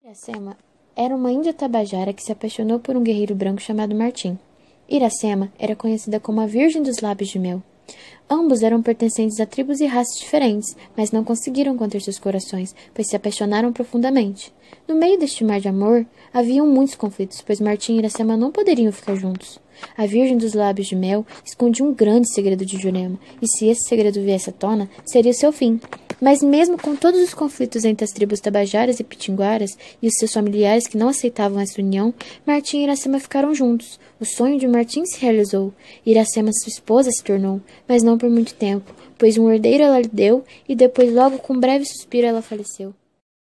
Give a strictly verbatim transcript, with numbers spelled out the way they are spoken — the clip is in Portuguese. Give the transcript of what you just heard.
Iracema era uma índia tabajara que se apaixonou por um guerreiro branco chamado Martim. Iracema era conhecida como a Virgem dos Lábios de Mel. Ambos eram pertencentes a tribos e raças diferentes, mas não conseguiram conter seus corações, pois se apaixonaram profundamente. No meio deste mar de amor, haviam muitos conflitos, pois Martim e Iracema não poderiam ficar juntos. A Virgem dos Lábios de Mel escondia um grande segredo de Jurema, e se esse segredo viesse à tona, seria o seu fim. Mas mesmo com todos os conflitos entre as tribos tabajaras e pitinguaras e os seus familiares que não aceitavam essa união, Martim e Iracema ficaram juntos. O sonho de Martim se realizou. Iracema sua esposa se tornou, mas não por muito tempo, pois um herdeiro ela lhe deu e depois logo com um breve suspiro ela faleceu.